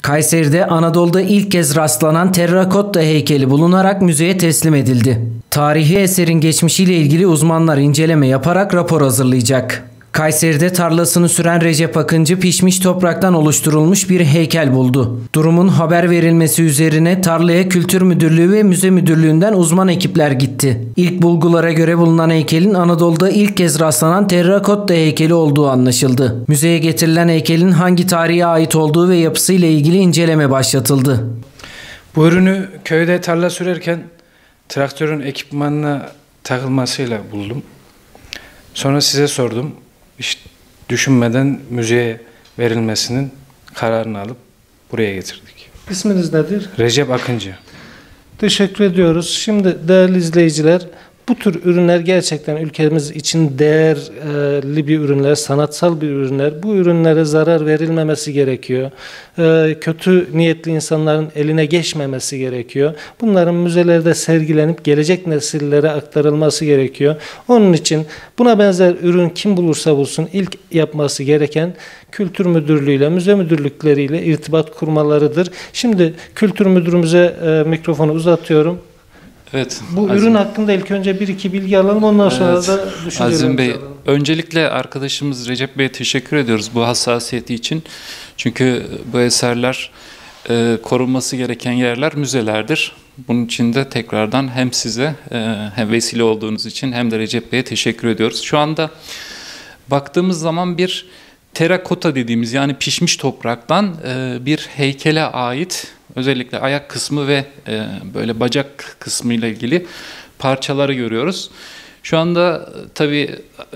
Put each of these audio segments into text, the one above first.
Kayseri'de Anadolu'da ilk kez rastlanan terrakotta heykeli bulunarak müzeye teslim edildi. Tarihi eserin geçmişiyle ilgili uzmanlar inceleme yaparak rapor hazırlayacak. Kayseri'de tarlasını süren Recep Akıncı pişmiş topraktan oluşturulmuş bir heykel buldu. Durumun haber verilmesi üzerine tarlaya Kültür Müdürlüğü ve Müze Müdürlüğü'nden uzman ekipler gitti. İlk bulgulara göre bulunan heykelin Anadolu'da ilk kez rastlanan terrakotta heykeli olduğu anlaşıldı. Müzeye getirilen heykelin hangi tarihe ait olduğu ve yapısıyla ilgili inceleme başlatıldı. Bu ürünü köyde tarla sürerken traktörün ekipmanına takılmasıyla buldum. Sonra size sordum. Hiç düşünmeden müzeye verilmesinin kararını alıp buraya getirdik. İsminiz nedir? Recep Akıncı. Teşekkür ediyoruz. Şimdi değerli izleyiciler, bu tür ürünler gerçekten ülkemiz için değerli bir ürünler, sanatsal bir ürünler. Bu ürünlere zarar verilmemesi gerekiyor. Kötü niyetli insanların eline geçmemesi gerekiyor. Bunların müzelerde sergilenip gelecek nesillere aktarılması gerekiyor. Onun için buna benzer ürün kim bulursa bulsun ilk yapması gereken Kültür Müdürlüğü ile Müze Müdürlükleriyle irtibat kurmalarıdır. Şimdi Kültür Müdürümüze mikrofonu uzatıyorum. Evet. Bu ürün hakkında ilk önce bir iki bilgi alalım, ondan sonra da düşüncelerimizi Azim Bey, alalım. öncelikle arkadaşımız Recep Bey'e teşekkür ediyoruz bu hassasiyeti için. Çünkü bu eserler korunması gereken yerler müzelerdir. Bunun için de tekrardan hem size hem vesile olduğunuz için hem de Recep Bey'e teşekkür ediyoruz. Şu anda baktığımız zaman bir terakota dediğimiz, yani pişmiş topraktan bir heykele ait, özellikle ayak kısmı ve böyle bacak kısmı ile ilgili parçaları görüyoruz. Şu anda tabii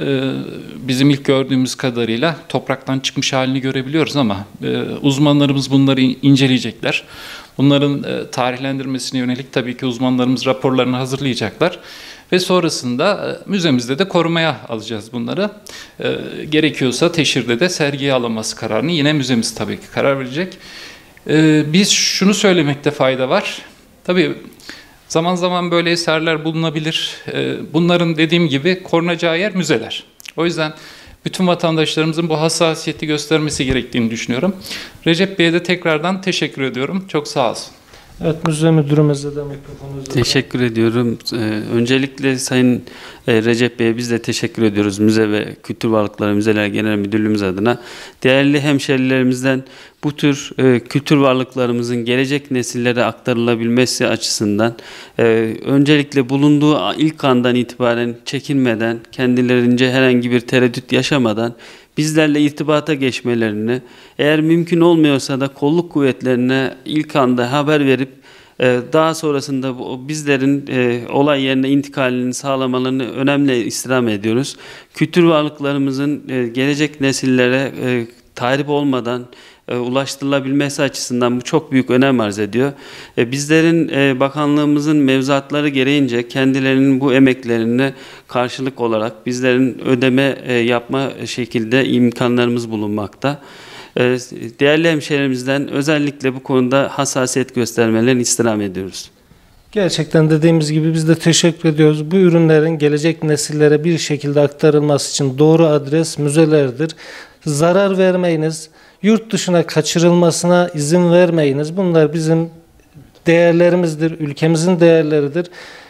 bizim ilk gördüğümüz kadarıyla topraktan çıkmış halini görebiliyoruz ama uzmanlarımız bunları inceleyecekler. Bunların tarihlendirmesine yönelik tabii ki uzmanlarımız raporlarını hazırlayacaklar. Ve sonrasında müzemizde de korumaya alacağız bunları. Gerekiyorsa teşhirde de sergiye alınması kararını yine müzemiz tabii ki karar verecek. Biz şunu söylemekte fayda var. Tabii zaman zaman böyle eserler bulunabilir. Bunların dediğim gibi korunacağı yer müzeler. O yüzden bütün vatandaşlarımızın bu hassasiyeti göstermesi gerektiğini düşünüyorum. Recep Bey'e de tekrardan teşekkür ediyorum. Çok sağ olsun. Evet, Müze Müdürümüze de mikrofonu uzatalım. Teşekkür ediyorum. Öncelikle Sayın Recep Bey'e biz de teşekkür ediyoruz. Müze ve Kültür Varlıkları Müzeler Genel Müdürlüğümüz adına. Değerli hemşerilerimizden bu tür kültür varlıklarımızın gelecek nesillere aktarılabilmesi açısından öncelikle bulunduğu ilk andan itibaren çekinmeden, kendilerince herhangi bir tereddüt yaşamadan bizlerle irtibata geçmelerini, eğer mümkün olmuyorsa da kolluk kuvvetlerine ilk anda haber verip daha sonrasında bizlerin olay yerine intikalini sağlamalarını önemli istirham ediyoruz. Kültür varlıklarımızın gelecek nesillere tahrip olmadan ulaştırılabilmesi açısından bu çok büyük önem arz ediyor. Bizlerin bakanlığımızın mevzuatları gereğince kendilerinin bu emeklerine karşılık olarak bizlerin ödeme yapma şekilde imkanlarımız bulunmakta. Değerli hemşehrilerimizden özellikle bu konuda hassasiyet göstermelerini istirham ediyoruz. Gerçekten dediğimiz gibi biz de teşekkür ediyoruz. Bu ürünlerin gelecek nesillere bir şekilde aktarılması için doğru adres müzelerdir. Zarar vermeyiniz, yurt dışına kaçırılmasına izin vermeyiniz. Bunlar bizim değerlerimizdir, ülkemizin değerleridir.